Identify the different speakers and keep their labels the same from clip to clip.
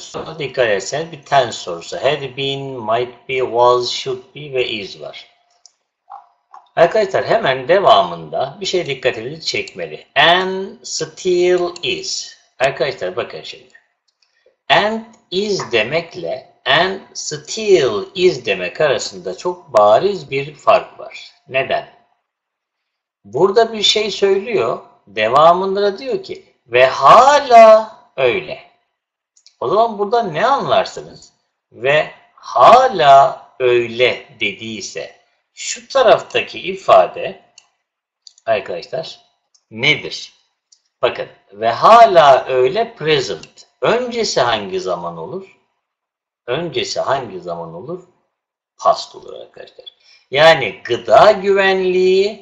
Speaker 1: sorusu dikkat etseniz bir tense sorusu. Had been, might be, was, should be ve is var. Arkadaşlar hemen devamında bir şey dikkatinizi çekmeli. And still is. Arkadaşlar bakın şimdi. And is demekle and still is demek arasında çok bariz bir fark var. Neden? Burada bir şey söylüyor. Devamında da diyor ki ve hala öyle. O zaman burada ne anlarsınız? Ve hala öyle dediyse şu taraftaki ifade arkadaşlar nedir? Bakın ve hala öyle present. Öncesi hangi zaman olur? Öncesi hangi zaman olur? Past olur arkadaşlar. Yani gıda güvenliği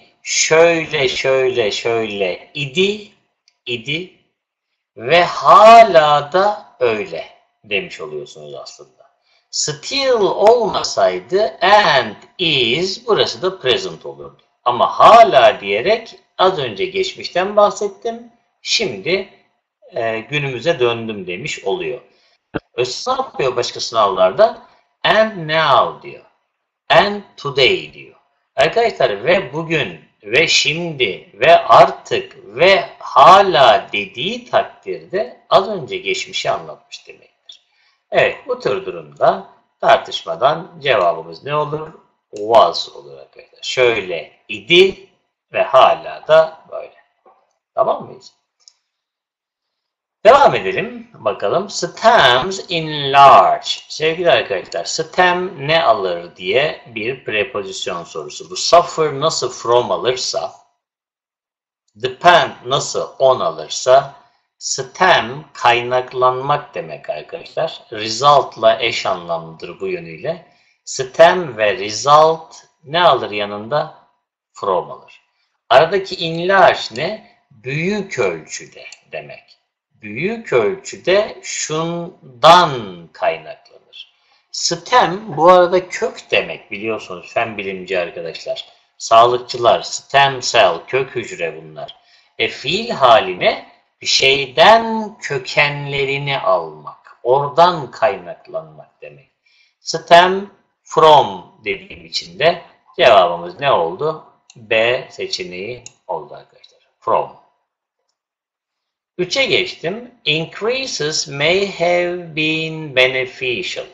Speaker 1: şöyle idi ve hala da öyle demiş oluyorsunuz aslında. Still olmasaydı and is burası da present olurdu. Ama hala diyerek az önce geçmişten bahsettim. Şimdi günümüze döndüm demiş oluyor. ÖSS ne yapıyor başka sınavlarda? And now diyor. And today diyor. Arkadaşlar ve bugün ve şimdi ve artık ve hala dediği takdirde az önce geçmişi anlatmış demektir. Evet bu tür durumda tartışmadan cevabımız ne olur? Was olur arkadaşlar. Şöyle idi ve hala da böyle. Tamam mıyız? Devam edelim. Bakalım. Stems in large. Sevgili arkadaşlar, stem ne alır diye bir prepozisyon sorusu. Bu suffer nasıl from alırsa, depend nasıl on alırsa, stem kaynaklanmak demek arkadaşlar. Result'la eş anlamlıdır bu yönüyle. Stem ve result ne alır yanında? From alır. Aradaki in large ne? Büyük ölçüde demek. Büyük ölçüde şundan kaynaklanır. Stem bu arada kök demek biliyorsunuz fen bilimci arkadaşlar. Sağlıkçılar, stem cell, kök hücre bunlar. Fiil haline bir şeyden kökenlerini almak, oradan kaynaklanmak demek. Stem from dediğim için de cevabımız ne oldu? B seçeneği oldu arkadaşlar. From. 3'e geçtim. Increases may have been beneficial.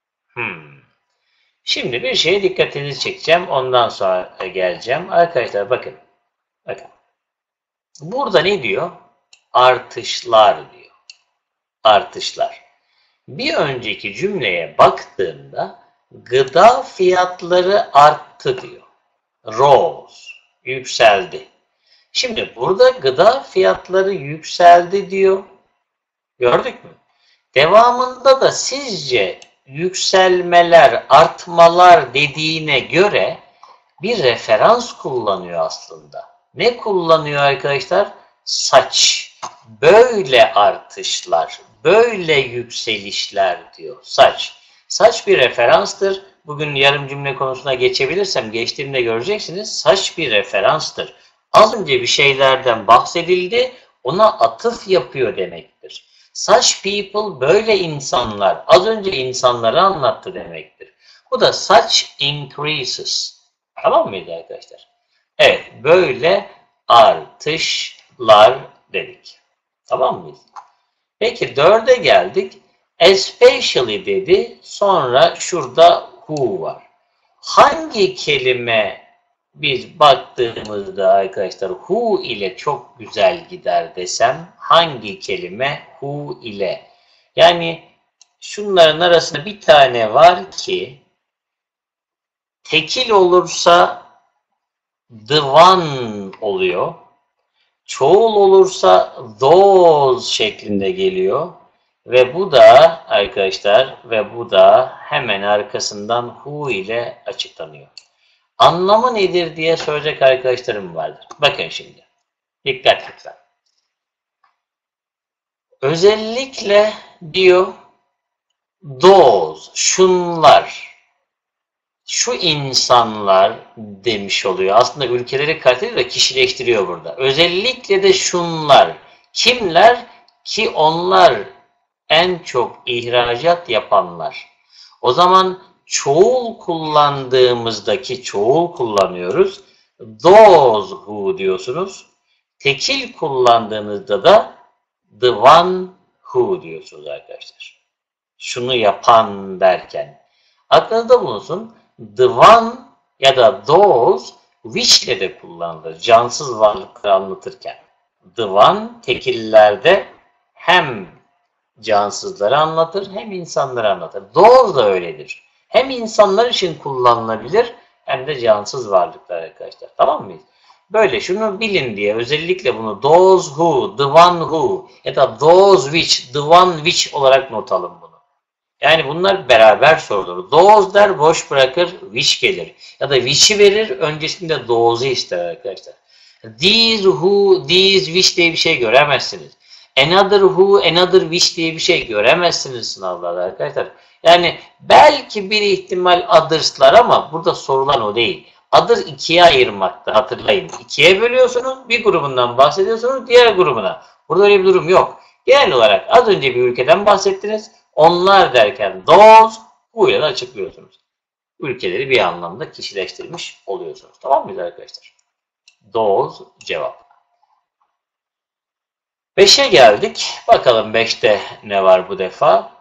Speaker 1: Şimdi bir şeye dikkatinizi çekeceğim. Ondan sonra geleceğim. Arkadaşlar bakın. Bakın. Burada ne diyor? Artışlar diyor. Artışlar. Bir önceki cümleye baktığımda gıda fiyatları arttı diyor. Rose. Yükseldi. Şimdi burada gıda fiyatları yükseldi diyor. Gördük mü? Devamında da sizce yükselmeler, artmalar dediğine göre bir referans kullanıyor aslında. Ne kullanıyor arkadaşlar? Saç. Böyle artışlar, böyle yükselişler diyor. Saç. Saç bir referanstır. Bugün yarım cümle konusuna geçebilirsem geçtiğimde göreceksiniz. Saç bir referanstır. Az önce bir şeylerden bahsedildi, ona atıf yapıyor demektir. Such people, böyle insanlar, az önce insanları anlattı demektir. Bu da such increases. Tamam mıydı arkadaşlar? Evet, böyle artışlar dedik. Tamam mıyız? Peki 4'e geldik. Especially dedi, sonra şurada who var. Hangi kelime biz baktığımızda arkadaşlar who ile çok güzel gider desem hangi kelime who ile? Yani şunların arasında bir tane var ki tekil olursa the one oluyor. Çoğul olursa those şeklinde geliyor. Ve bu da arkadaşlar ve bu da hemen arkasından who ile açıklanıyor. Anlamı nedir diye soracak arkadaşlarım vardır. Bakın şimdi. Dikkat lütfen. Özellikle diyor those, şunlar, şu insanlar demiş oluyor. Aslında ülkeleri kastediyor da kişileştiriyor burada. Özellikle de şunlar. Kimler? Ki onlar en çok ihracat yapanlar. O zaman çoğul kullandığımızdaki çoğul kullanıyoruz. Those who diyorsunuz. Tekil kullandığınızda da the one who diyorsunuz arkadaşlar. Şunu yapan derken. Aklınızda bulunsun. The one ya da those which ile de kullanılır. Cansız varlıkları anlatırken. The one tekillerde hem cansızları anlatır hem insanları anlatır. Those da öyledir. Hem insanlar için kullanılabilir hem de cansız varlıklar arkadaşlar. Tamam mıyız? Böyle şunu bilin diye özellikle bunu those who, the one who ya da those which, the one which olarak not alın bunu. Yani bunlar beraber sorulur. Those der boş bırakır, which gelir. Ya da which'i verir, öncesinde those'u ister arkadaşlar. These who, these which diye bir şey göremezsiniz. Another who, another which diye bir şey göremezsiniz sınavlarda arkadaşlar. Yani belki bir ihtimal others'lar ama burada sorulan o değil. Other ikiye ayırmakta hatırlayın. İkiye bölüyorsunuz, bir grubundan bahsediyorsunuz, diğer grubuna. Burada öyle bir durum yok. Genel olarak az önce bir ülkeden bahsettiniz. Onlar derken those, bu ile de açıklıyorsunuz. Ülkeleri bir anlamda kişileştirmiş oluyorsunuz. Tamam mıyız arkadaşlar? Those cevap. 5'e geldik. Bakalım 5'te ne var bu defa?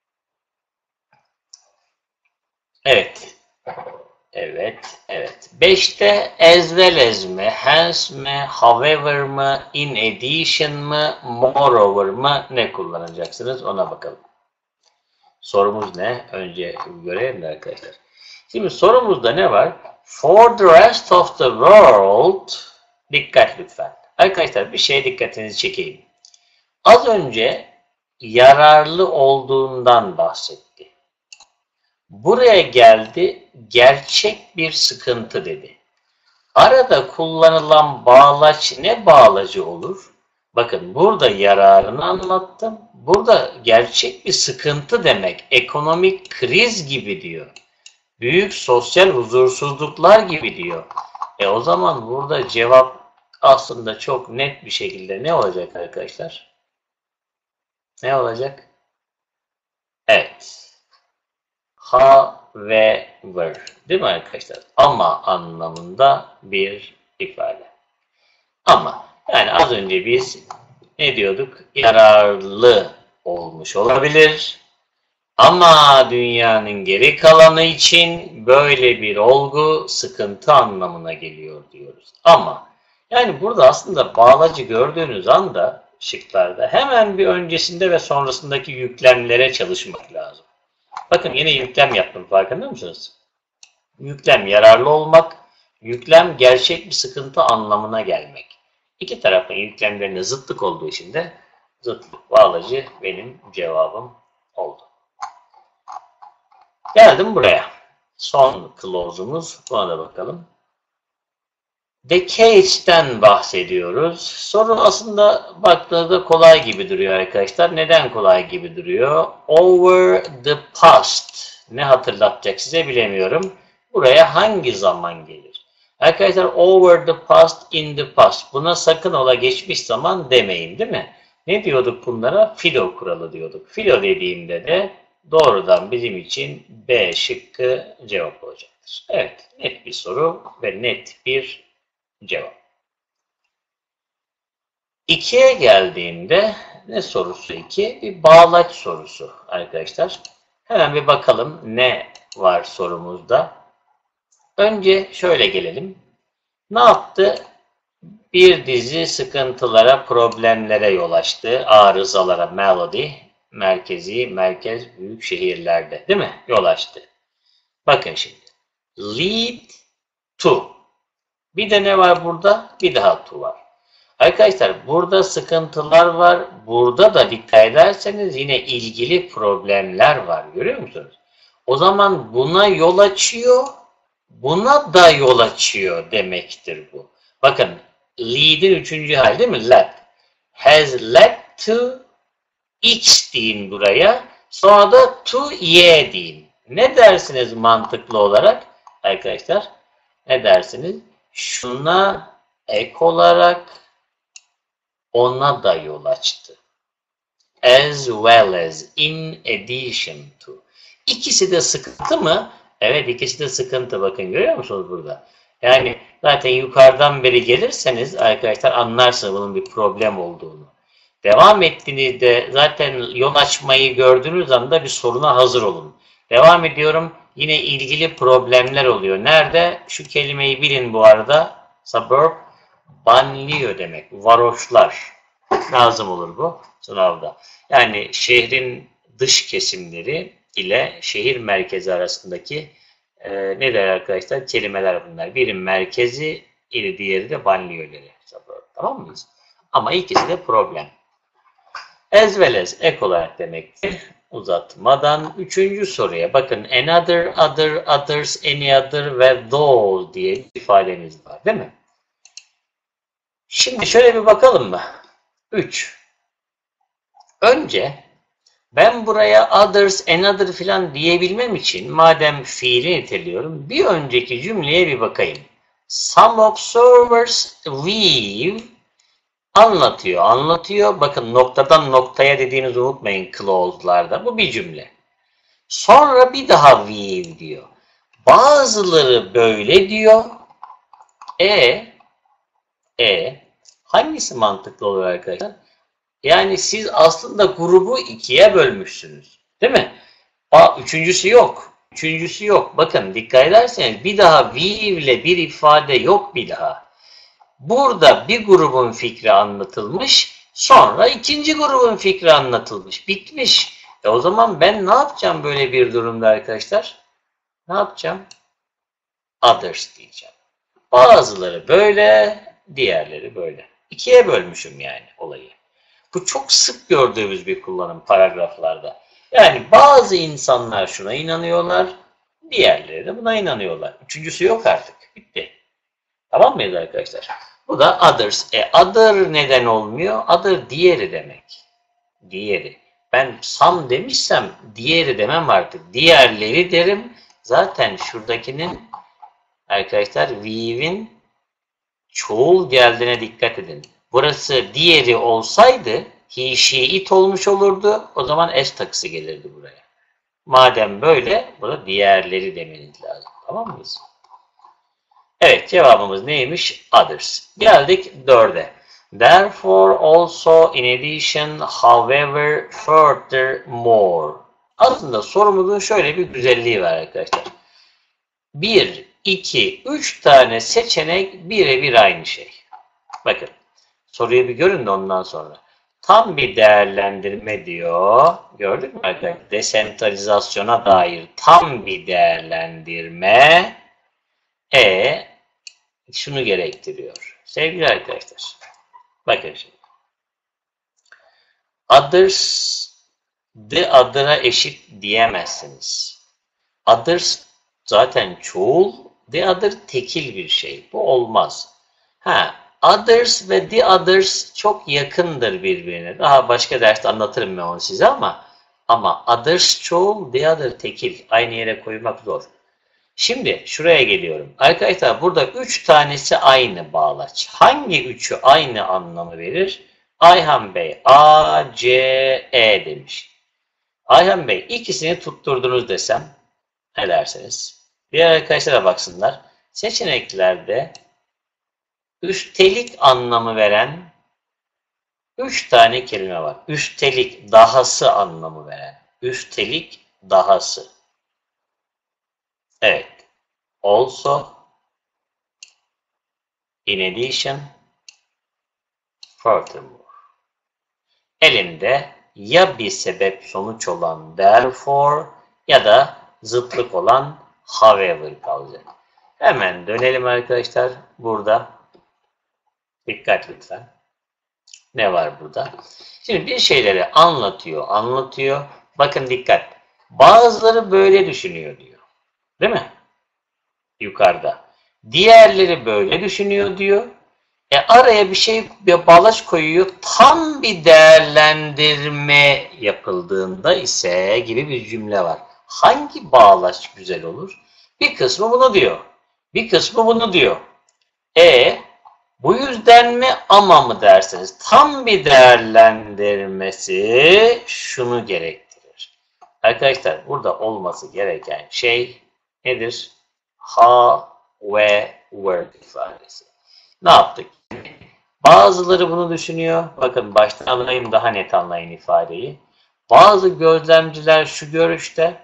Speaker 1: Evet. Evet, evet. 5'te as well as mi, hence mi, however mı, in addition mı, moreover mı ne kullanacaksınız ona bakalım. Sorumuz ne? Önce görelim de arkadaşlar. Şimdi sorumuzda ne var? For the rest of the world, dikkat lütfen. Arkadaşlar bir şeye dikkatinizi çekeyim. Az önce yararlı olduğundan bahsetti. Buraya geldi, gerçek bir sıkıntı dedi. Arada kullanılan bağlaç ne bağlacı olur? Bakın burada yararını anlattım. Burada gerçek bir sıkıntı demek. Ekonomik kriz gibi diyor. Büyük sosyal huzursuzluklar gibi diyor. O zaman burada cevap aslında çok net bir şekilde ne olacak arkadaşlar? Ne olacak? Evet. However. Değil mi arkadaşlar? Ama anlamında bir ifade. Ama yani az önce biz ne diyorduk? Yararlı olmuş olabilir. Ama dünyanın geri kalanı için böyle bir olgu sıkıntı anlamına geliyor diyoruz. Ama yani burada aslında bağlacı gördüğünüz anda şıklarda hemen bir öncesinde ve sonrasındaki yüklemlere çalışmak lazım. Bakın yine yüklem yaptım, farkında mısınız? Yüklem yararlı olmak, yüklem gerçek bir sıkıntı anlamına gelmek. İki tarafın yüklemlerine zıtlık olduğu için de zıtlık bağlacı benim cevabım oldu. Geldim buraya. Son clause'umuz. Buna da bakalım. Decades'ten bahsediyoruz. Soru aslında baktığınızda kolay gibi duruyor arkadaşlar. Neden kolay gibi duruyor? Over the past. Ne hatırlatacak size bilemiyorum. Buraya hangi zaman gelir? Arkadaşlar over the past, in the past. Buna sakın ola geçmiş zaman demeyin değil mi? Ne diyorduk bunlara? Filo kuralı diyorduk. Filo dediğimde de doğrudan bizim için B şıkkı cevap olacaktır. Evet, net bir soru ve net bir cevap. 2'ye geldiğimde ne sorusu 2? Bir bağlaç sorusu arkadaşlar. Hemen bir bakalım ne var sorumuzda. Önce şöyle gelelim. Ne yaptı? Bir dizi sıkıntılara, problemlere yol açtı. Arızalara, melody, merkez, büyük şehirlerde değil mi? Yol açtı. Bakın şimdi. Lead to. Bir de ne var burada? Bir daha to var. Arkadaşlar burada sıkıntılar var. Burada da dikkat ederseniz yine ilgili problemler var. Görüyor musunuz? O zaman buna yol açıyor, buna da yol açıyor demektir bu. Bakın lead'in 3. hali değil mi? Led. Has led to X deyin buraya. Sonra da to Y deyin. Ne dersiniz mantıklı olarak? Arkadaşlar ne dersiniz? Şuna ek olarak ona da yol açtı. as well as, in addition to. İkisi de sıkıntı mı? Evet, ikisi de sıkıntı. Bakın görüyor musunuz burada? Yani zaten yukarıdan beri gelirseniz arkadaşlar anlarsınız bunun bir problem olduğunu. Devam ettiğinizde zaten yol açmayı gördüğünüz anda bir soruna hazır olun. Devam ediyorum. Yine ilgili problemler oluyor. Nerede? Şu kelimeyi bilin bu arada. Suburb, banlieue demek. Varoşlar. Lazım olur bu sınavda. Yani şehrin dış kesimleri ile şehir merkezi arasındaki ne der arkadaşlar? Kelimeler bunlar. Biri merkezi, diğeri de banliyöleri. Tamam mıyız? Ama ikisi de problem. As well as, ek olarak demektir. Uzatmadan 3. soruya bakın. Another, other, others, any other ve those diye bir ifademiz var. Değil mi? Şimdi şöyle bir bakalım mı? 3. Önce ben buraya others, another filan diyebilmem için madem fiili niteliyorum bir önceki cümleye bir bakayım. Some observers weave anlatıyor. Bakın noktadan noktaya dediğinizi unutmayın clause'larda. Bu bir cümle. Sonra bir daha weave diyor. Bazıları böyle diyor. Hangisi mantıklı olur arkadaşlar? Yani siz aslında grubu ikiye bölmüşsünüz. Değil mi? Üçüncüsü yok. Üçüncüsü yok. Bakın dikkat ederseniz bir daha weave ile bir ifade yok bir daha. Burada bir grubun fikri anlatılmış. Sonra ikinci grubun fikri anlatılmış. Bitmiş. O zaman ben ne yapacağım böyle bir durumda arkadaşlar? Ne yapacağım? Others diyeceğim. Bazıları böyle, diğerleri böyle. İkiye bölmüşüm yani olayı. Bu çok sık gördüğümüz bir kullanım paragraflarda. Yani bazı insanlar şuna inanıyorlar, diğerleri de buna inanıyorlar. Üçüncüsü yok artık. Bitti. Tamam mıyız arkadaşlar? Bu da others. Other neden olmuyor? Other diğeri demek. Diğeri. Ben some demişsem diğeri demem artık. Diğerleri derim. Zaten şuradakinin arkadaşlar weave'in çoğul geldiğine dikkat edin. Burası diğeri olsaydı he, she, it olmuş olurdu. O zaman s takısı gelirdi buraya. Madem böyle burada diğerleri demeniz lazım. Tamam mıyız? Evet, cevabımız neymiş? Others. Geldik 4'e. Therefore, also, in addition, however, furthermore. Aslında sorumuzun şöyle bir güzelliği var arkadaşlar. 1, 2, 3 tane seçenek birebir aynı şey. Bakın, soruyu bir görün de ondan sonra. Tam bir değerlendirme diyor. Gördük mü arkadaşlar? Desentralizasyona dair tam bir değerlendirme. Şunu gerektiriyor. Sevgili arkadaşlar, bakın şimdi. Others, the other'a eşit diyemezsiniz. Others zaten çoğul, the other tekil bir şey. Bu olmaz. Others ve the others çok yakındır birbirine. Daha başka derste anlatırım ben onu size ama others çoğul, the other tekil. Aynı yere koymak zor. Şimdi şuraya geliyorum. Arkadaşlar burada 3 tanesi aynı bağlaç. Hangi üçü aynı anlamı verir? Ayhan Bey A, C, E demiş. Ayhan Bey ikisini tutturdunuz desem ne dersiniz? Diğer arkadaşlara baksınlar. Seçeneklerde üstelik anlamı veren 3 tane kelime var. Üstelik, dahası anlamı veren. Üstelik, dahası. Evet. Also, in addition, furthermore. Elimde ya bir sebep sonuç olan therefore ya da zıtlık olan however kalacak. Hemen dönelim arkadaşlar. Burada dikkat lütfen. Ne var burada? Şimdi bir şeyleri anlatıyor. Bakın dikkat. Bazıları böyle düşünüyor diyor. Değil mi? Yukarıda. Diğerleri böyle düşünüyor diyor. Araya bir bağlaç koyuyor. Tam bir değerlendirme yapıldığında ise gibi bir cümle var. Hangi bağlaç güzel olur? Bir kısmı bunu diyor. Bir kısmı bunu diyor. Bu yüzden mi ama mı derseniz tam bir değerlendirmesi şunu gerektirir. Arkadaşlar burada olması gereken şey nedir? How ve where ifadesi. Ne yaptık? Bazıları bunu düşünüyor. Bakın baştan alayım daha net anlayın ifadeyi. Bazı gözlemciler şu görüşte,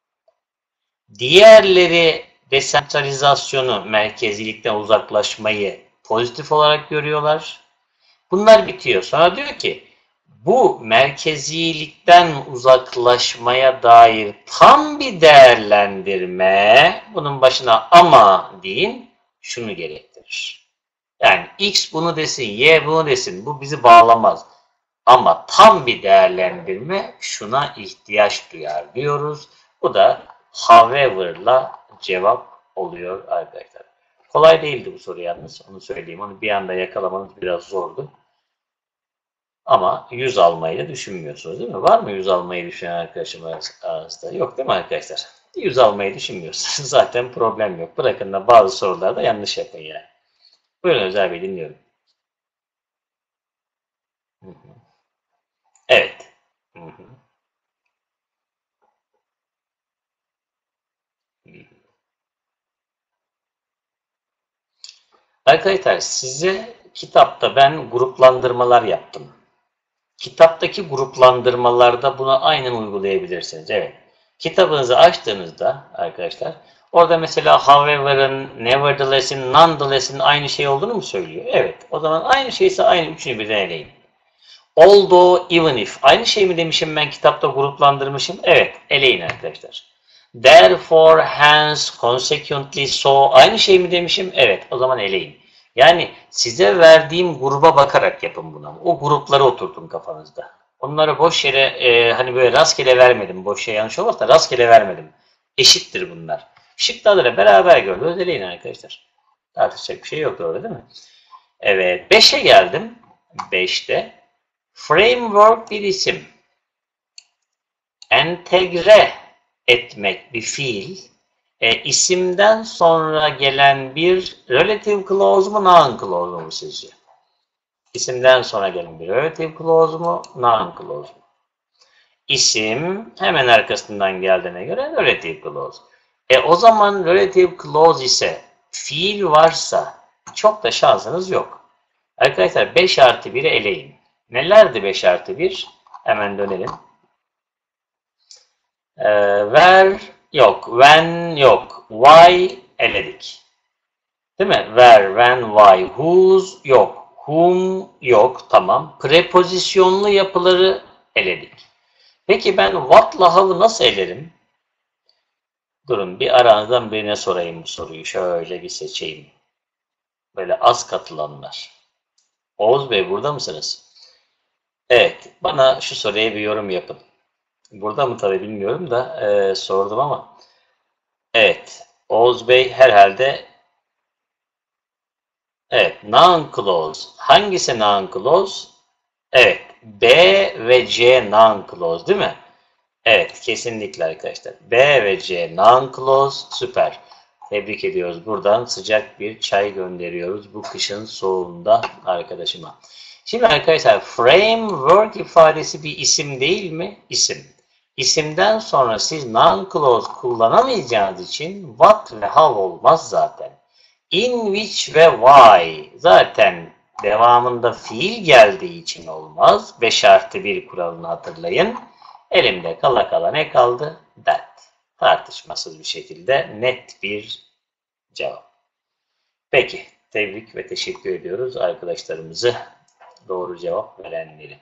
Speaker 1: diğerleri desentralizasyonu, merkezilikten uzaklaşmayı pozitif olarak görüyorlar. Bunlar bitiyor. Sonra diyor ki bu merkezilikten uzaklaşmaya dair tam bir değerlendirme, bunun başına ama deyin, şunu gerektirir. Yani X bunu desin, Y bunu desin, bu bizi bağlamaz. Ama tam bir değerlendirme şuna ihtiyaç duyar diyoruz. Bu da however'la cevap oluyor arkadaşlar. Kolay değildi bu soru yalnız, onu söyleyeyim. Onu bir anda yakalamanız biraz zordu. Ama 100 almayı da düşünmüyorsunuz değil mi? Var mı 100 almayı düşünen arkadaşım aranızda? Yok değil mi arkadaşlar? 100 almayı düşünmüyorsunuz. Zaten problem yok. Bırakın da bazı sorularda yanlış yapın yani. Buyurun Özel Bey, dinliyorum. Evet. Arkadaşlar size kitapta ben gruplandırmalar yaptım. Kitaptaki gruplandırmalarda bunu aynen uygulayabilirsiniz. Evet. Kitabınızı açtığınızda arkadaşlar orada mesela however'ın, nevertheless'in, nonetheless'in aynı şey olduğunu mu söylüyor? Evet. O zaman aynı şeyse aynı üçünü birden eleyin. Although, even if. Aynı şey mi demişim ben kitapta gruplandırmışım? Evet. Eleyin arkadaşlar. Therefore, hence, consequently, so. Aynı şey mi demişim? Evet. O zaman eleyin. Yani size verdiğim gruba bakarak yapın bunu. O grupları oturtun kafanızda. Onları boş yere hani böyle rastgele vermedim. Boş şey yanlış olmaz da rastgele vermedim. Eşittir bunlar. Şıklarla beraber gördü. Özeleyin arkadaşlar. Tartışacak bir şey yok orada değil mi? Evet. 5'e geldim. 5'te framework bir isim. Entegre etmek bir fiil. İsimden sonra gelen bir relative clause mu, noun clause mu sizce? İsimden sonra gelen bir relative clause mu, noun clause mu? İsim hemen arkasından geldiğine göre relative clause. O zaman relative clause ise fiil varsa çok da şansınız yok. Arkadaşlar 5 artı 1'i eleyin. Nelerdi 5 artı 1? Hemen dönelim. Where yok, when yok, why eledik. Değil mi? Where, when, why, whose yok, whom yok, tamam. Prepozisyonlu yapıları eledik. Peki ben what'la how'ı nasıl elerim? Durun bir aranızdan birine sorayım bu soruyu. Şöyle bir seçeyim. Böyle az katılanlar. Oğuz Bey burada mısınız? Evet, bana şu soruya bir yorum yapın. Burada mı tabii bilmiyorum da sordum ama. Evet, Oğuz Bey herhalde. Evet, noun clause. Hangisi noun clause? Evet, B ve C noun clause değil mi? Evet, kesinlikle arkadaşlar. B ve C noun clause, süper. Tebrik ediyoruz. Buradan sıcak bir çay gönderiyoruz bu kışın soğuğunda arkadaşıma. Şimdi arkadaşlar framework ifadesi bir isim değil mi? İsim. İsimden sonra siz noun clause kullanamayacağınız için what ve how olmaz zaten. In, which ve why zaten devamında fiil geldiği için olmaz. 5 artı 1 kuralını hatırlayın. Elimde kala kala ne kaldı? That. Tartışmasız bir şekilde net bir cevap. Peki, tebrik ve teşekkür ediyoruz arkadaşlarımızı, doğru cevap verenleri.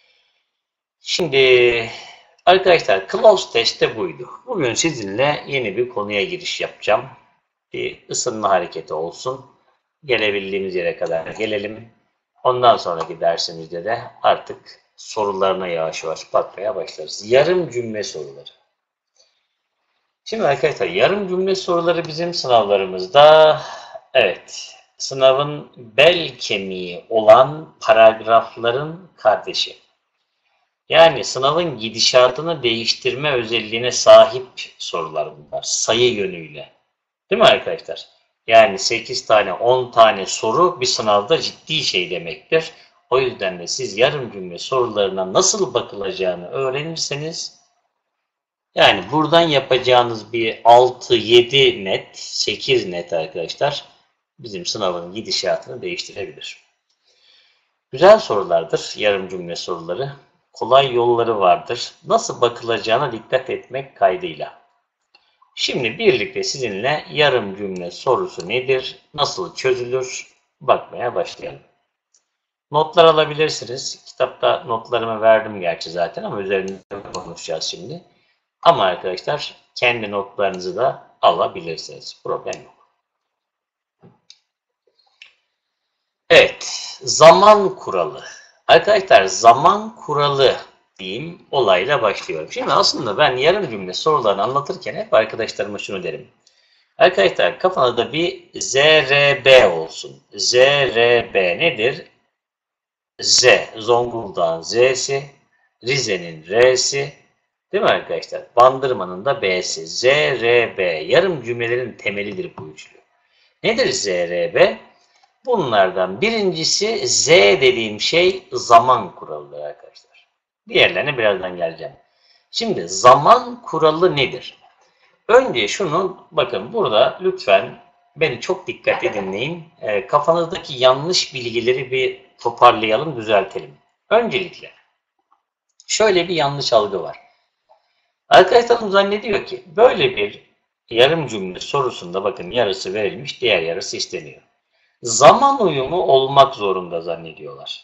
Speaker 1: Şimdi arkadaşlar clause test de buydu. Bugün sizinle yeni bir konuya giriş yapacağım. Bir ısınma hareketi olsun. Gelebildiğimiz yere kadar gelelim. Ondan sonraki dersimizde de artık sorularına yavaş yavaş bakmaya başlarız. Yarım cümle soruları. Şimdi arkadaşlar yarım cümle soruları bizim sınavlarımızda evet sınavın bel kemiği olan paragrafların kardeşi. Yani sınavın gidişatını değiştirme özelliğine sahip sorular bunlar sayı yönüyle. Değil mi arkadaşlar? Yani 8 tane, 10 tane soru bir sınavda ciddi şey demektir. O yüzden de siz yarım cümle sorularına nasıl bakılacağını öğrenirseniz, yani buradan yapacağınız bir 6-7 net, 8 net arkadaşlar bizim sınavın gidişatını değiştirebilir. Güzel sorulardır yarım cümle soruları. Kolay yolları vardır. Nasıl bakılacağına dikkat etmek kaydıyla. Şimdi birlikte sizinle yarım cümle sorusu nedir, nasıl çözülür bakmaya başlayalım. Notlar alabilirsiniz. Kitapta notlarımı verdim gerçi zaten ama üzerinde konuşacağız şimdi. Ama arkadaşlar kendi notlarınızı da alabilirsiniz. Problem yok. Evet, zaman kuralı. Arkadaşlar zaman kuralı diyeyim olayla başlıyorum. Şimdi aslında ben yarım cümle sorularını anlatırken hep arkadaşlarıma şunu derim. Arkadaşlar kafanızda bir ZRB olsun. ZRB nedir? Z, Zonguldak'ın Z'si, Rize'nin R'si, değil mi arkadaşlar? Bandırma'nın da B'si. ZRB, yarım cümlelerin temelidir bu üçlü. Nedir ZRB? Bunlardan birincisi Z dediğim şey zaman kuralıdır arkadaşlar. Diğerlerine birazdan geleceğim. Şimdi zaman kuralı nedir? Önce şunu bakın burada lütfen beni çok dikkatli dinleyin. Kafanızdaki yanlış bilgileri bir toparlayalım, düzeltelim. Öncelikle şöyle bir yanlış algı var. Arkadaşlarım zannediyor ki böyle bir yarım cümle sorusunda bakın yarısı verilmiş, diğer yarısı isteniyor. Zaman uyumu olmak zorunda zannediyorlar.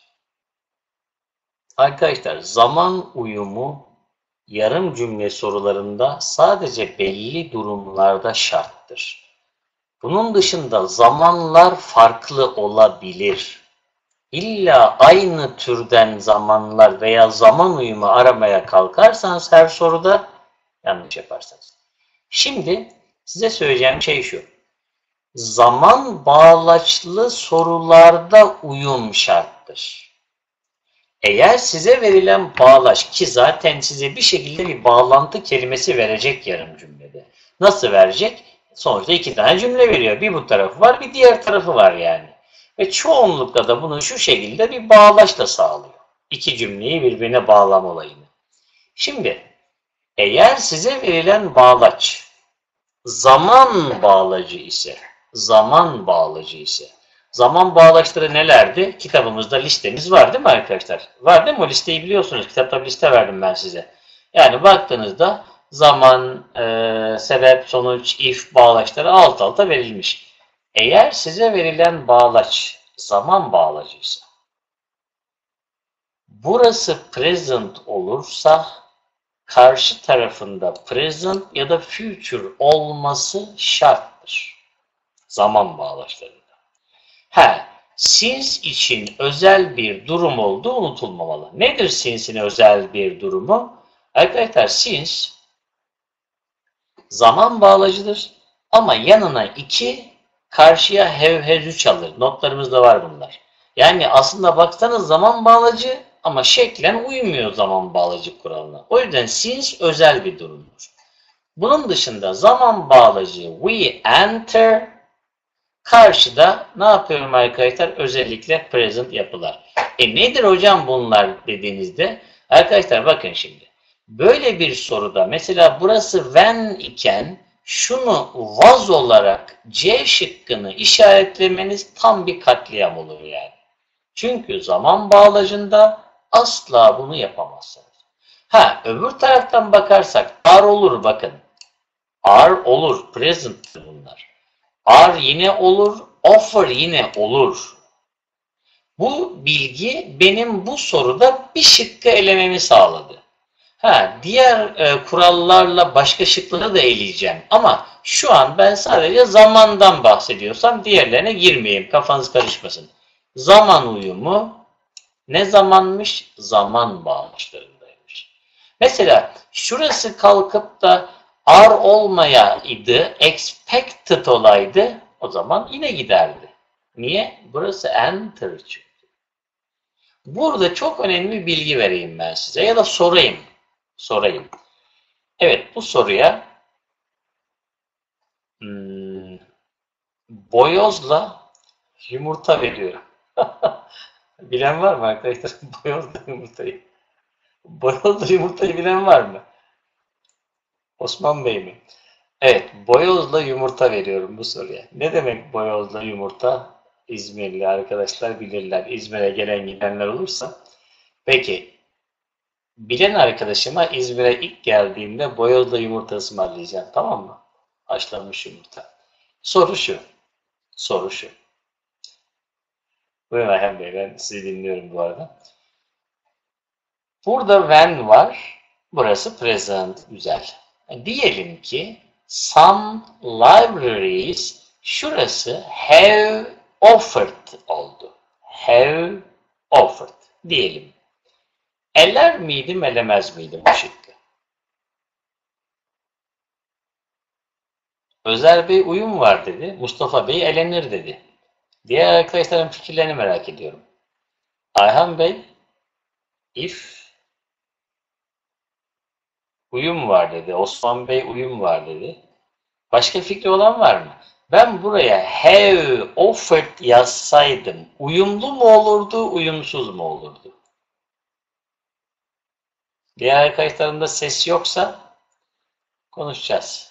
Speaker 1: Arkadaşlar zaman uyumu yarım cümle sorularında sadece belli durumlarda şarttır. Bunun dışında zamanlar farklı olabilir. İlla aynı türden zamanlar veya zaman uyumu aramaya kalkarsanız her soruda yanlış yaparsınız. Şimdi size söyleyeceğim şey şu. Zaman bağlaçlı sorularda uyum şarttır. Eğer size verilen bağlaç ki zaten size bir şekilde bir bağlantı kelimesi verecek yarım cümlede. Nasıl verecek? Sonuçta iki tane cümle veriyor. Bir bu tarafı var, bir diğer tarafı var yani. Ve çoğunlukla da bunu şu şekilde bir bağlaçla sağlıyor. İki cümleyi birbirine bağlama olayını. Şimdi eğer size verilen bağlaç zaman bağlacı ise, zaman bağlaçları nelerdi? Kitabımızda listemiz var değil mi arkadaşlar? Var değil mi? O listeyi biliyorsunuz. Kitapta bir liste verdim ben size. Yani baktığınızda zaman, sebep, sonuç, if bağlaçları alt alta verilmiş. Eğer size verilen bağlaç zaman bağlacıysa, burası present olursa karşı tarafında present ya da future olması şarttır. Zaman bağlaçlarında. Since için özel bir durum olduğu unutulmamalı. Nedir since'in özel bir durumu? Arkadaşlar since zaman bağlacıdır ama yanına 2 karşıya have has 3 alır. Notlarımızda var bunlar. Yani aslında baksanız zaman bağlacı ama şeklen uymuyor zaman bağlacı kuralına. O yüzden since özel bir durumdur. Bunun dışında zaman bağlacı we enter karşıda ne yapıyorum arkadaşlar? Özellikle present yapılar. Nedir hocam bunlar dediğinizde? Arkadaşlar bakın şimdi. Böyle bir soruda mesela burası when iken şunu was olarak C şıkkını işaretlemeniz tam bir katliam olur yani. Çünkü zaman bağlacında asla bunu yapamazsınız. Öbür taraftan bakarsak are olur bakın. Are olur. Present bunlar. Are yine olur. Offer yine olur. Bu bilgi benim bu soruda bir şıkkı elememi sağladı. Diğer kurallarla başka şıkları da eleyeceğim. Ama şu an ben sadece zamandan bahsediyorsam diğerlerine girmeyeyim. Kafanız karışmasın. Zaman uyumu ne zamanmış? Zaman bağlaçlarındaymış. Mesela şurası kalkıp da are olmayaydı, expected olaydı, o zaman yine giderdi. Niye? Burası enter çünkü. Burada çok önemli bir bilgi vereyim ben size ya da sorayım. Evet bu soruya Boyozla yumurta veriyorum. Bilen var mı arkadaşlar? Boyozla yumurtayı. Boyozla yumurtayı bilen var mı? Osman Bey mi? Evet, boyozla yumurta veriyorum bu soruya. Ne demek boyozla yumurta? İzmirli arkadaşlar bilirler. İzmir'e gelen gidenler olursa. Peki, bilen arkadaşıma İzmir'e ilk geldiğimde boyozla yumurta ısmarlayacağım. Tamam mı? Haşlanmış yumurta. Soru şu. Soru şu. Buyurun Ayhan Bey, ben sizi dinliyorum bu arada. Burada when var. Burası present. Güzel. Diyelim ki some libraries şurası have offered oldu. Have offered diyelim. Eler miydim, elemez miydim bu şıkkı? Özer Bey uyum var dedi. Mustafa Bey elenir dedi. Diğer arkadaşların fikirlerini merak ediyorum. Ayhan Bey if uyum var dedi. Osman Bey uyum var dedi. Başka fikri olan var mı? Ben buraya have offered yazsaydım uyumlu mu olurdu, uyumsuz mu olurdu? Diğer arkadaşlarımda ses yoksa konuşacağız.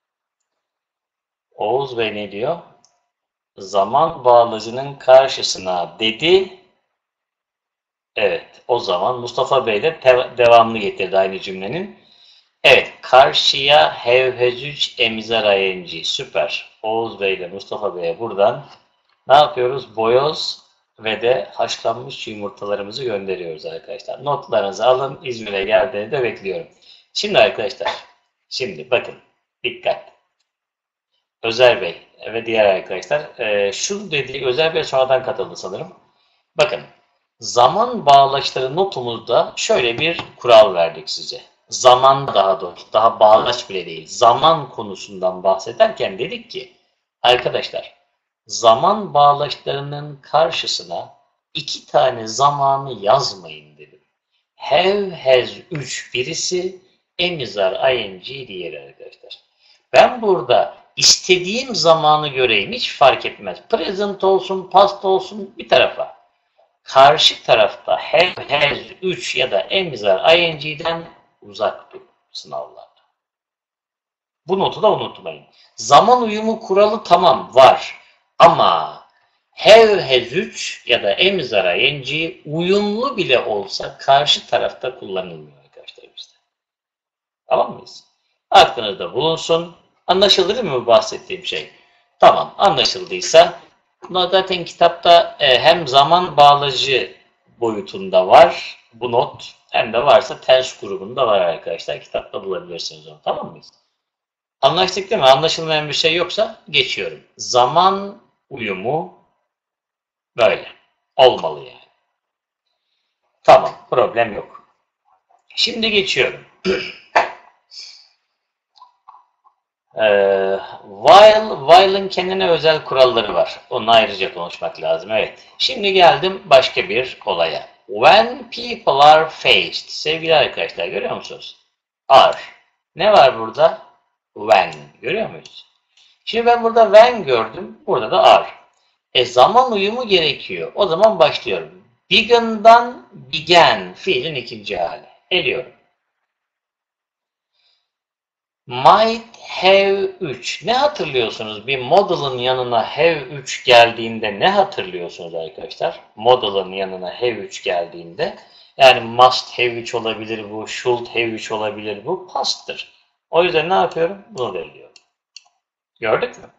Speaker 1: Oğuz Bey ne diyor? Zaman bağlacının karşısına dedi. Evet, o zaman Mustafa Bey de devamlı getirdi aynı cümlenin. Evet, karşıya hevhezüç emizar ing. Süper. Oğuz Bey ile Mustafa Bey'e buradan ne yapıyoruz? Boyoz ve de haşlanmış yumurtalarımızı gönderiyoruz arkadaşlar. Notlarınızı alın. İzmir'e geldiğinde bekliyorum. Şimdi arkadaşlar, şimdi bakın, dikkat. Özer Bey ve diğer arkadaşlar, şu dediği Özer Bey sonradan katıldı sanırım. Bakın, zaman bağlaçları notumuzda şöyle bir kural verdik size. Zaman daha doğrusu, daha bağlaç bile değil. Zaman konusundan bahsederken dedik ki, arkadaşlar, zaman bağlaçlarının karşısına 2 tane zamanı yazmayın dedim. Have, has, 3 birisi, emizar, ing diğeri arkadaşlar. Ben burada istediğim zamanı göreyim, hiç fark etmez. Present olsun, past olsun bir tarafa. Karşı tarafta have, has, 3 ya da emizar, ing'den uzak dur sınavlarda. Bu notu da unutmayın. Zaman uyumu kuralı tamam var. Ama have, has, 3 ya da emizar, ing uyumlu bile olsa karşı tarafta kullanılmıyor arkadaşlar bizde. Tamam mıyız? Aklınızda bulunsun. Anlaşıldı mı bu bahsettiğim şey? Tamam, anlaşıldıysa zaten kitapta hem zaman bağlacı boyutunda var bu not, hem de varsa ters grubunda var arkadaşlar. Kitapta bulabilirsiniz onu. Tamam mıyız? Anlaştık değil mi? Anlaşılmayan bir şey yoksa geçiyorum. Zaman uyumu böyle. Olmalı yani. Tamam, problem yok. Şimdi geçiyorum. While'ın kendine özel kuralları var. Onu ayrıca konuşmak lazım. Evet. Şimdi geldim başka bir olaya. When people are faced. Sevgili arkadaşlar görüyor musunuz? Are. Ne var burada? When. Görüyor muyuz? Şimdi ben burada when gördüm. Burada da are. Zaman uyumu gerekiyor. O zaman başlıyorum. Begin'dan began. Fiilin ikinci hali. Eliyorum. Might have 3. Ne hatırlıyorsunuz? Bir model'ın yanına have 3 geldiğinde ne hatırlıyorsunuz arkadaşlar? Model'ın yanına have 3 geldiğinde. Yani must have 3 olabilir bu, should have 3 olabilir bu, past'tır. O yüzden ne yapıyorum? Bunu da eliyorum. Gördük mü?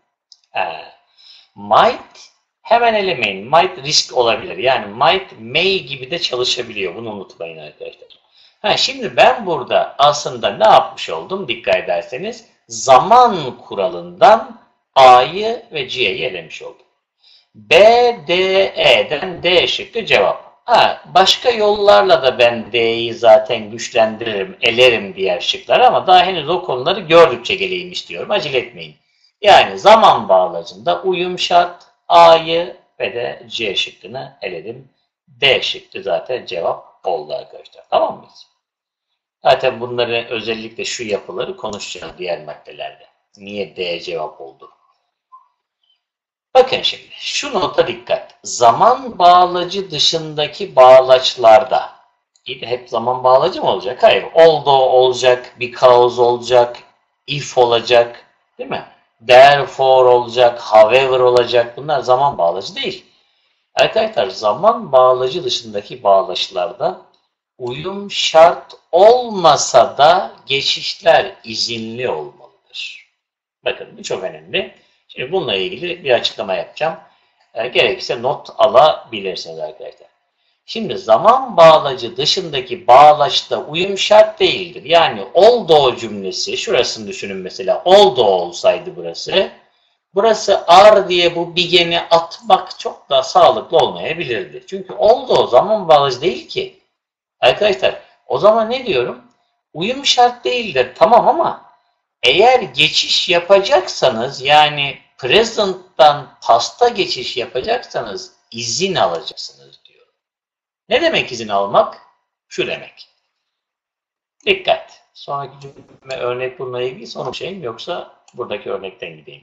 Speaker 1: Might hemen elemeyin. Might risk olabilir. Yani might, may gibi de çalışabiliyor. Bunu unutmayın arkadaşlar. Şimdi ben burada aslında ne yapmış oldum dikkat ederseniz? Zaman kuralından A'yı ve C'yi elemiş oldum. B, D, E'den D şıkkı cevap. Başka yollarla da ben D'yi zaten güçlendiririm, elerim diğer şıklar ama daha henüz o konuları gördükçe geleyim istiyorum. Acele etmeyin. Yani zaman bağlacında uyum şart, A'yı ve de C şıkkını eledim. D şıkkı zaten cevap oldu arkadaşlar. Tamam mıyız? Zaten bunları özellikle şu yapıları konuşacağız diğer maddelerde. Niye D cevap oldu? Bakın şimdi şu nota dikkat. Zaman bağlacı dışındaki bağlaçlarda hep zaman bağlacı mı olacak? Hayır. Although olacak, because olacak, if olacak, değil mi? Therefore olacak, however olacak. Bunlar zaman bağlacı değil. Arkadaşlar zaman bağlacı dışındaki bağlaçlarda uyum şart olmasa da geçişler izinli olmalıdır. Bakın bu çok önemli. Şimdi bununla ilgili bir açıklama yapacağım. Gerekirse not alabilirsiniz arkadaşlar. Şimdi zaman bağlacı dışındaki bağlaçta uyum şart değildir. Yani although cümlesi, şurasını düşünün mesela, although olsaydı burası, burası are diye bu begin'i atmak çok da sağlıklı olmayabilirdi. Çünkü although zaman bağlacı değil ki. Arkadaşlar o zaman ne diyorum? Uyum şart değildir tamam ama eğer geçiş yapacaksanız yani present'tan past'a geçiş yapacaksanız izin alacaksınız diyor. Ne demek izin almak? Şu demek. Dikkat. Sonraki cümle örnek bununla ilgili son şeyim yoksa buradaki örnekten gideyim.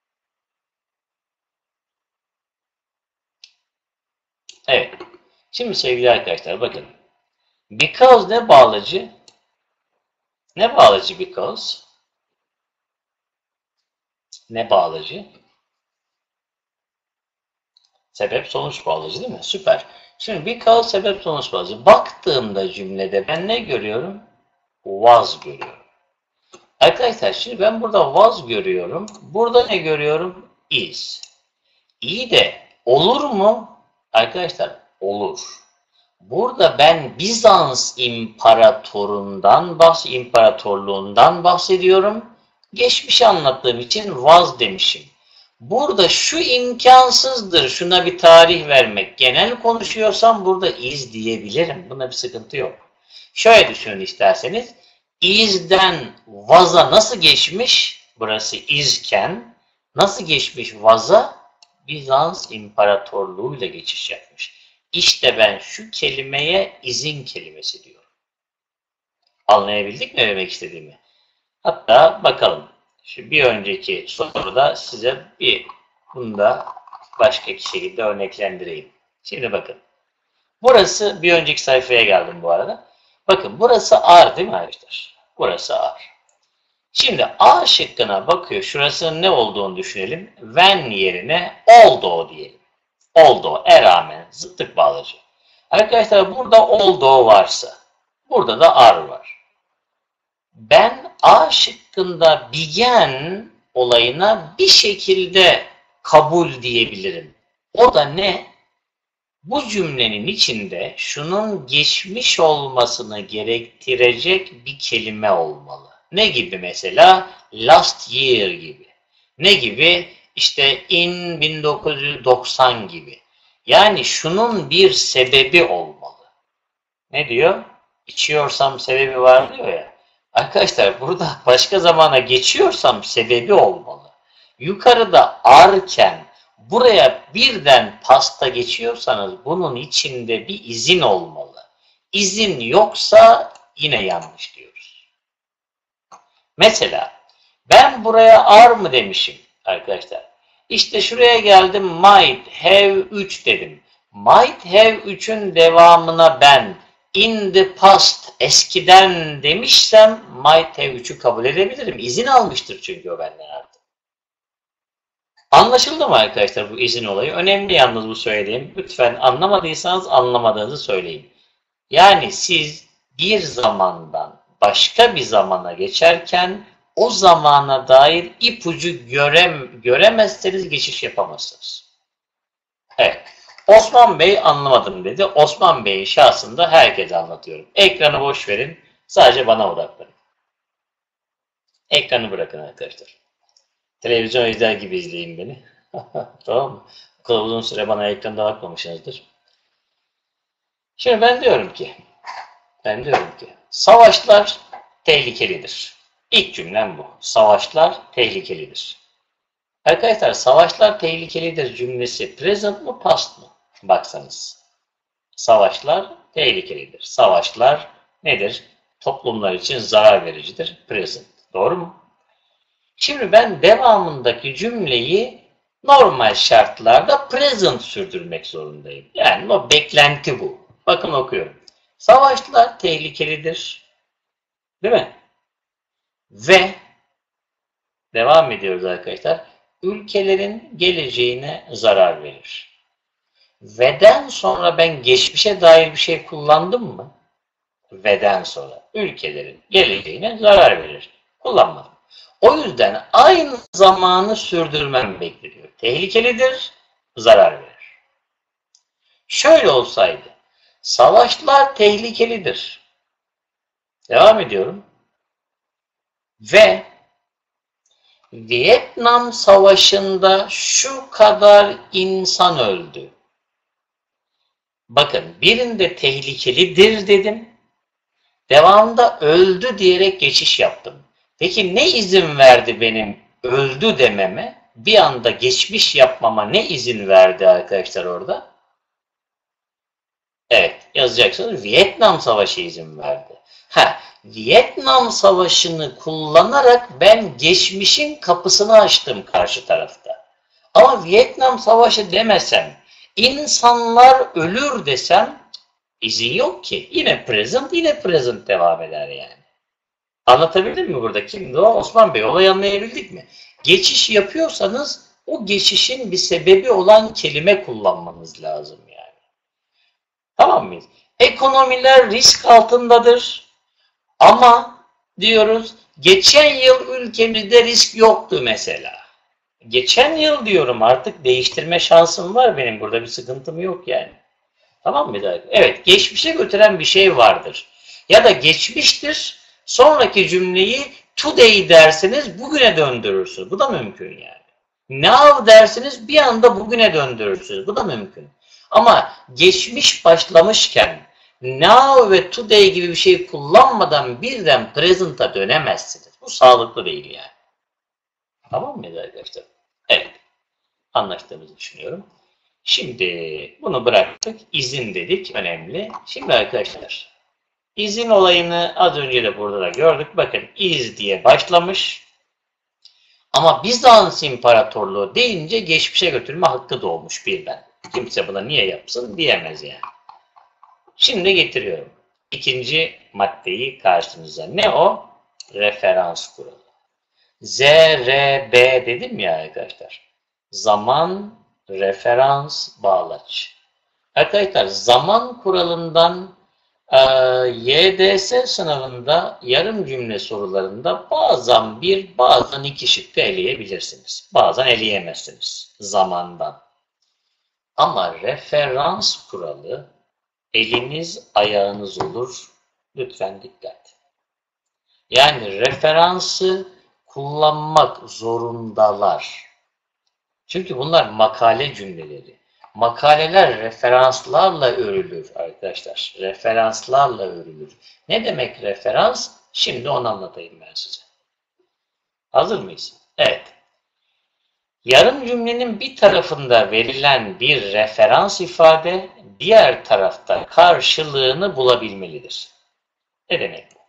Speaker 1: Evet. Şimdi sevgili arkadaşlar bakın. Because ne bağlacı? Ne bağlacı because? Ne bağlacı? Sebep sonuç bağlacı değil mi? Süper. Şimdi because sebep sonuç bağlacı. Baktığımda cümlede ben ne görüyorum? Was görüyorum. Arkadaşlar şimdi ben burada was görüyorum. Burada ne görüyorum? Is. İyi de olur mu? Arkadaşlar olur. Burada ben Bizans imparatorluğundan bahsediyorum. Geçmişi anlattığım için was demişim. Burada şu imkansızdır, şuna bir tarih vermek. Genel konuşuyorsam burada is diyebilirim. Buna bir sıkıntı yok. Şöyle düşünün isterseniz. Is'den was'a nasıl geçmiş? Burası isken. Nasıl geçmiş was'a? Bizans İmparatorluğu'yla geçiş yapmış. İşte ben şu kelimeye izin kelimesi diyorum. Anlayabildik mi demek istediğimi? Hatta bakalım. Şu bir önceki soruda size bunu da başka şekilde örneklendireyim. Şimdi bakın. Burası bir önceki sayfaya geldim bu arada. Bakın burası ar değil mi arkadaşlar? Burası ar. Şimdi A şıkkına bakıyor. Şurasının ne olduğunu düşünelim. When yerine although diyelim. Although, rağmen, zıttık bağlacı. Arkadaşlar burada although varsa, burada da are var. Ben A şıkkında began olayına bir şekilde kabul diyebilirim. O da ne? Bu cümlenin içinde şunun geçmiş olmasını gerektirecek bir kelime olmalı. Ne gibi mesela? Last year gibi. Ne gibi? İşte in 1990 gibi. Yani şunun bir sebebi olmalı. Ne diyor? İçiyorsam sebebi var diyor ya. Arkadaşlar burada başka zamana geçiyorsam sebebi olmalı. Yukarıda arken buraya birden pasta geçiyorsanız bunun içinde bir izin olmalı. İzin yoksa yine yanlış diyoruz. Mesela ben buraya are mı demişim arkadaşlar. İşte şuraya geldim might have 3 dedim. Might have 3'ün devamına ben in the past eskiden demişsem might have 3'ü kabul edebilirim. İzin almıştır çünkü o benden artık. Anlaşıldı mı arkadaşlar bu izin olayı? Önemli yalnız bu söylediğim. Lütfen anlamadıysanız anlamadığınızı söyleyin. Yani siz bir zamandan başka bir zamana geçerken o zamana dair ipucu göremezseniz geçiş yapamazsınız. Evet. Osman Bey anlamadım dedi. Osman Bey'in şahsında herkese anlatıyorum. Ekranı boş verin. Sadece bana odaklanın. Ekranı bırakın arkadaşlar. Televizyon izler gibi izleyin beni. Tamam mı? O kadar uzun süre bana ekranda bakmamışsınızdır. Şimdi ben diyorum ki savaşlar tehlikelidir. İlk cümlem bu. Savaşlar tehlikelidir. Arkadaşlar savaşlar tehlikelidir cümlesi present mı past mı? Baksanız. Savaşlar tehlikelidir. Savaşlar nedir? Toplumlar için zarar vericidir. Present. Doğru mu? Şimdi ben devamındaki cümleyi Normal şartlarda present sürdürmek zorundayım. Yani o beklenti bu. Bakın okuyorum. Savaşlar tehlikelidir. Değil mi? Ve devam ediyoruz arkadaşlar. Ülkelerin geleceğine zarar verir. Ve'den sonra ben geçmişe dair bir şey kullandım mı? Ve'den sonra ülkelerin geleceğine zarar verir. Kullanmadım. O yüzden aynı zamanı sürdürmem bekleniyor. Tehlikelidir, zarar verir. Şöyle olsaydı, savaşlar tehlikelidir. Devam ediyorum. Ve Vietnam Savaşı'nda şu kadar insan öldü. Bakın birinde tehlikelidir dedim. Devamında öldü diyerek geçiş yaptım. Peki ne izin verdi benim öldü dememe? Bir anda geçmiş yapmama ne izin verdi arkadaşlar orada? Evet yazacaksınız. Vietnam Savaşı izin verdi. Vietnam Savaşı'nı kullanarak ben geçmişin kapısını açtım karşı tarafta. Ama Vietnam Savaşı demesem, insanlar ölür desem izin yok ki. Yine present devam eder yani. Anlatabildim mi burada? Kimdi o? Osman Bey. Olayı anlayabildik mi? Geçiş yapıyorsanız o geçişin bir sebebi olan kelime kullanmanız lazım yani. Tamam mıyız? Ekonomiler risk altındadır. Ama diyoruz geçen yıl ülkemizde risk yoktu mesela. Geçen yıl diyorum artık değiştirme şansım var benim. Burada bir sıkıntım yok yani. Tamam mı? Evet, geçmişe götüren bir şey vardır. Ya da geçmiştir, sonraki cümleyi today derseniz bugüne döndürürsünüz. Bu da mümkün yani. Now derseniz bir anda bugüne döndürürsünüz. Bu da mümkün. Ama geçmiş başlamışken now ve today gibi bir şey kullanmadan birden present'a dönemezsiniz. Bu sağlıklı değil yani. Tamam mı arkadaşlar? Evet. Anlaştığımızı düşünüyorum. Şimdi bunu bıraktık. İzin dedik. Önemli. Şimdi arkadaşlar izin olayını az önce de burada da gördük. Bakın iz diye başlamış. Ama Bizans İmparatorluğu deyince geçmişe götürme hakkı doğmuş birden. Kimse buna niye yapsın diyemez yani. Şimdi getiriyorum. İkinci maddeyi karşınıza. Ne o? Referans kuralı. ZRB dedim ya arkadaşlar. Zaman, referans, bağlaç. Arkadaşlar zaman kuralından YDS sınavında yarım cümle sorularında bazen bir, bazen iki şıkkı eleyebilirsiniz. Bazen eleyemezsiniz zamandan. Ama referans kuralı eliniz ayağınız olur. Lütfen dikkat. Yani referansı kullanmak zorundalar. Çünkü bunlar makale cümleleri. Makaleler referanslarla örülür arkadaşlar. Referanslarla örülür. Ne demek referans? Şimdi onu anlatayım ben size. Hazır mıyız? Evet. Yarım cümlenin bir tarafında verilen bir referans ifade diğer tarafta karşılığını bulabilmelidir. Ne demek bu?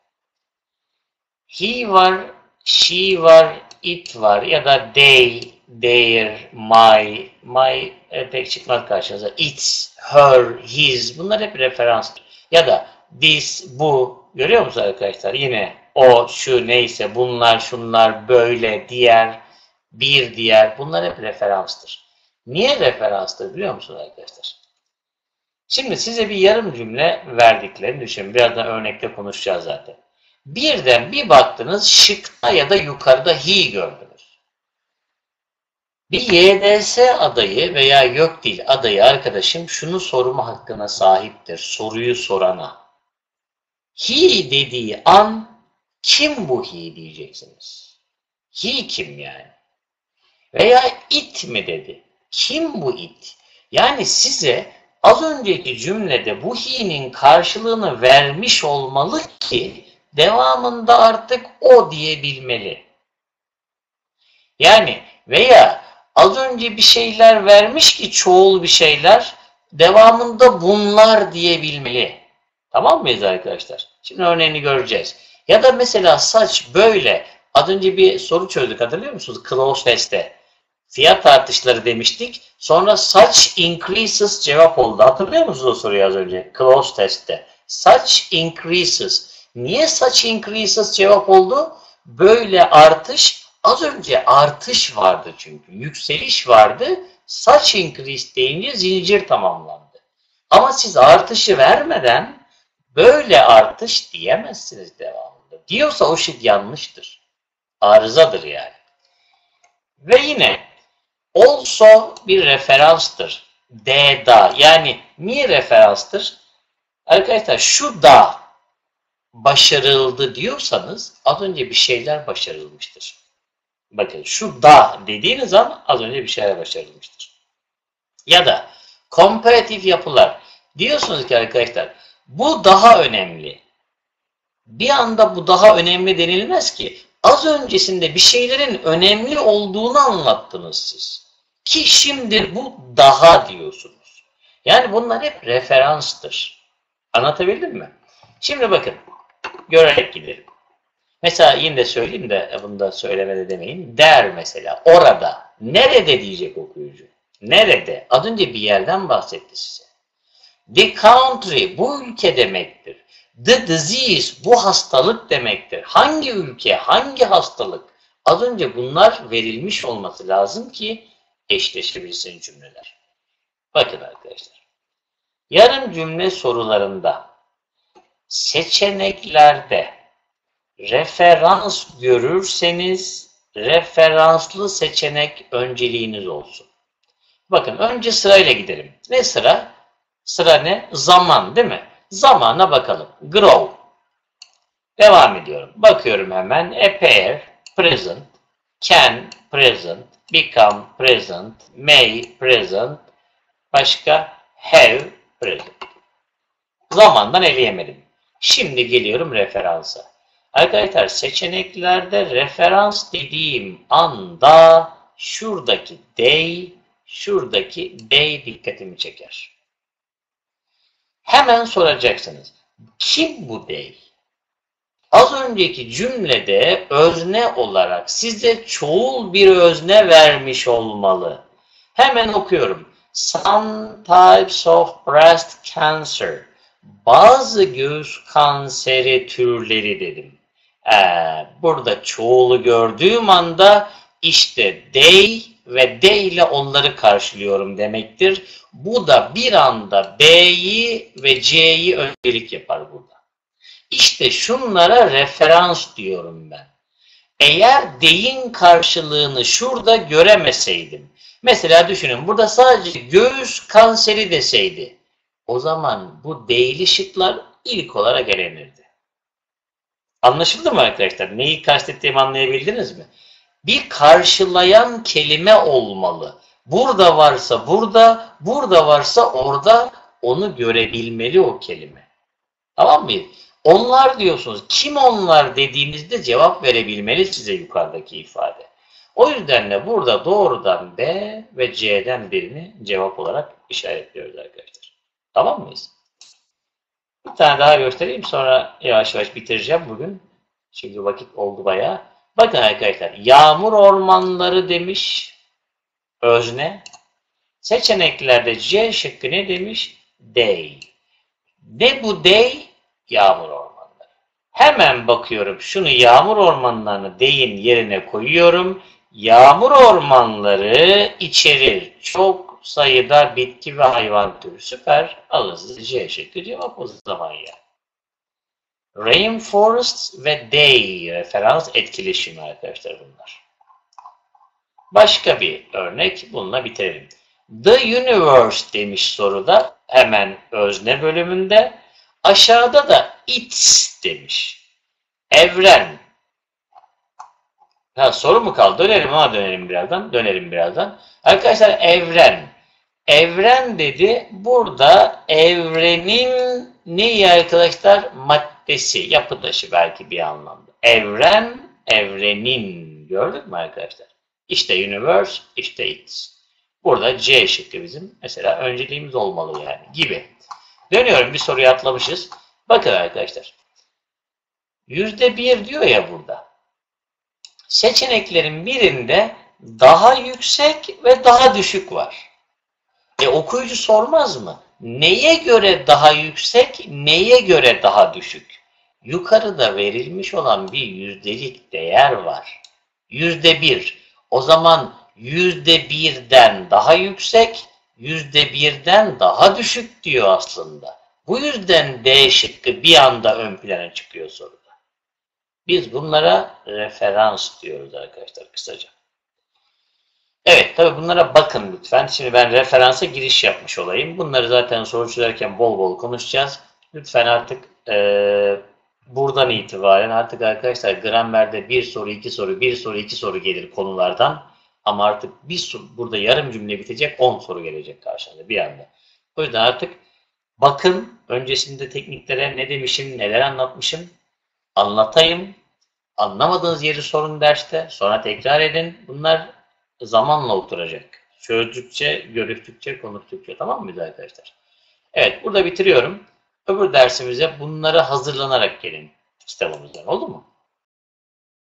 Speaker 1: He var, she var, it var ya da they, their, my pek çıkmaz karşınıza. It's, her, his bunlar hep referanstır. Ya da this, bu. Görüyor musunuz arkadaşlar? Yine o, şu neyse bunlar, şunlar, böyle, diğer, bir diğer bunlar hep referanstır. Niye referanstır biliyor musunuz arkadaşlar? Şimdi size bir yarım cümle verdiklerini düşünün. Birazdan örnekte konuşacağız zaten. Birden bir baktınız şıkta ya da yukarıda he gördünüz. Bir YDS adayı veya YÖKDİL adayı arkadaşım şunu sorma hakkına sahiptir. Soruyu sorana. He dediği an kim bu he diyeceksiniz. He kim yani? Veya it mi dedi? Kim bu it? Yani size az önceki cümlede bu he'nin karşılığını vermiş olmalı ki devamında artık o diyebilmeli. Yani veya az önce bir şeyler vermiş ki çoğul bir şeyler devamında bunlar diyebilmeli. Tamam mıyız arkadaşlar? Şimdi örneğini göreceğiz. Ya da mesela saç böyle. Az önce bir soru çözdük hatırlıyor musunuz? Close test'te. Fiyat artışları demiştik. Sonra such increases cevap oldu. Hatırlıyor musunuz o soruyu az önce? Close testte. Such increases. Niye such increases cevap oldu? Böyle artış, az önce artış vardı çünkü. Yükseliş vardı. Such increase deyince zincir tamamlandı. Ama siz artışı vermeden böyle artış diyemezsiniz devamında. Diyorsa o şey yanlıştır. Arızadır yani. Ve yine also bir referanstır. Da. Yani niye referanstır? Arkadaşlar şu da başarıldı diyorsanız az önce bir şeyler başarılmıştır. Bakın şu da dediğiniz an az önce bir şeyler başarılmıştır. Ya da komparatif yapılar. Diyorsunuz ki arkadaşlar bu daha önemli. Bir anda bu daha önemli denilmez ki. Az öncesinde bir şeylerin önemli olduğunu anlattınız siz. Ki şimdi bu daha diyorsunuz. Yani bunlar hep referanstır. Anlatabildim mi? Şimdi bakın. Görerek gidelim. Mesela yine de söyleyeyim de bunu da söylemede demeyin. Der mesela. Orada. Nerede diyecek okuyucu. Nerede? Az önce bir yerden bahsetti size. The country. Bu ülke demektir. The disease. Bu hastalık demektir. Hangi ülke? Hangi hastalık? Az önce bunlar verilmiş olması lazım ki eşleşebilsin cümleler. Bakın arkadaşlar. Yarım cümle sorularında seçeneklerde referans görürseniz referanslı seçenek önceliğiniz olsun. Bakın önce sırayla gidelim. Ne sıra? Sıra ne? Zaman değil mi? Zamana bakalım. Grow. Devam ediyorum. Bakıyorum hemen. Appear, present, can, present, become, present, may, present, başka have, present. Zamandan eleyemedim. Şimdi geliyorum referansa. Arkadaşlar seçeneklerde referans dediğim anda şuradaki they dikkatimi çeker. Hemen soracaksınız. Kim bu they? Az önceki cümlede özne olarak size çoğul bir özne vermiş olmalı. Hemen okuyorum. Some types of breast cancer. Bazı göğüs kanseri türleri dedim. Burada çoğulu gördüğüm anda işte they ve they ile onları karşılıyorum demektir. Bu da bir anda B'yi ve C'yi öncelik yapar burada. İşte şunlara referans diyorum ben. Eğer they'in karşılığını şurada göremeseydim, mesela düşünün burada sadece göğüs kanseri deseydi, o zaman bu they'li şıklar ilk olarak elenirdi. Anlaşıldı mı arkadaşlar? Neyi kastettiğimi anlayabildiniz mi? Bir karşılayan kelime olmalı. Burada varsa burada, burada varsa orada onu görebilmeli o kelime. Tamam mı? Onlar diyorsunuz. Kim onlar dediğinizde cevap verebilmeli size yukarıdaki ifade. O yüzden de burada doğrudan B ve C'den birini cevap olarak işaretliyoruz arkadaşlar. Tamam mıyız? Bir tane daha göstereyim sonra yavaş yavaş bitireceğim bugün. Çünkü vakit oldu bayağı. Bakın arkadaşlar yağmur ormanları demiş özne. Seçeneklerde C şıkkı ne demiş? They. Ne bu they? Yağmur ormanları. Hemen bakıyorum şunu yağmur ormanlarını they'in yerine koyuyorum. Yağmur ormanları içerir çok sayıda bitki ve hayvan türü. Süper. Alın size C şıkkı cevap o zaman ya. Rainforest ve they referans etkileşimi arkadaşlar bunlar. Başka bir örnek bununla bitirelim. The universe demiş soruda hemen özne bölümünde. Aşağıda da its demiş. Evren. Soru mu kaldı? Dönelim birazdan. Arkadaşlar evren. Evren dedi. Burada evrenin neyi arkadaşlar? Maddesi, yapı taşı belki bir anlamda. Evren, evrenin. Gördük mü arkadaşlar? İşte universe, işte its. Burada C şıkkı bizim mesela önceliğimiz olmalı yani gibi. Dönüyorum bir soruyu atlamışız. Bakın arkadaşlar. %1 diyor ya burada. Seçeneklerin birinde daha yüksek ve daha düşük var. Okuyucu sormaz mı? Neye göre daha yüksek, neye göre daha düşük? Yukarıda verilmiş olan bir yüzdelik değer var. %1. O zaman %1'den daha yüksek, %1'den daha düşük diyor aslında. Bu yüzden D şıkkı bir anda ön plana çıkıyor soruda. Biz bunlara referans diyoruz arkadaşlar kısaca. Evet, tabii bunlara bakın lütfen. Şimdi ben referansa giriş yapmış olayım. Bunları zaten soru çözerken bol bol konuşacağız. Lütfen artık buradan itibaren artık arkadaşlar gramerde bir soru, iki soru, bir soru, iki soru gelir konulardan. Ama artık burada yarım cümle bitecek, 10 soru gelecek karşınıza bir anda. O yüzden artık bakın öncesinde tekniklere ne demişim, neler anlatmışım, anlatayım. Anlamadığınız yeri sorun derste, sonra tekrar edin. Bunlar zamanla oturacak. Çözdükçe, görüştükçe, konuştukça. Tamam mıydı arkadaşlar? Evet, burada bitiriyorum. Öbür dersimize bunları hazırlanarak gelin kitabımızdan. Oldu mu?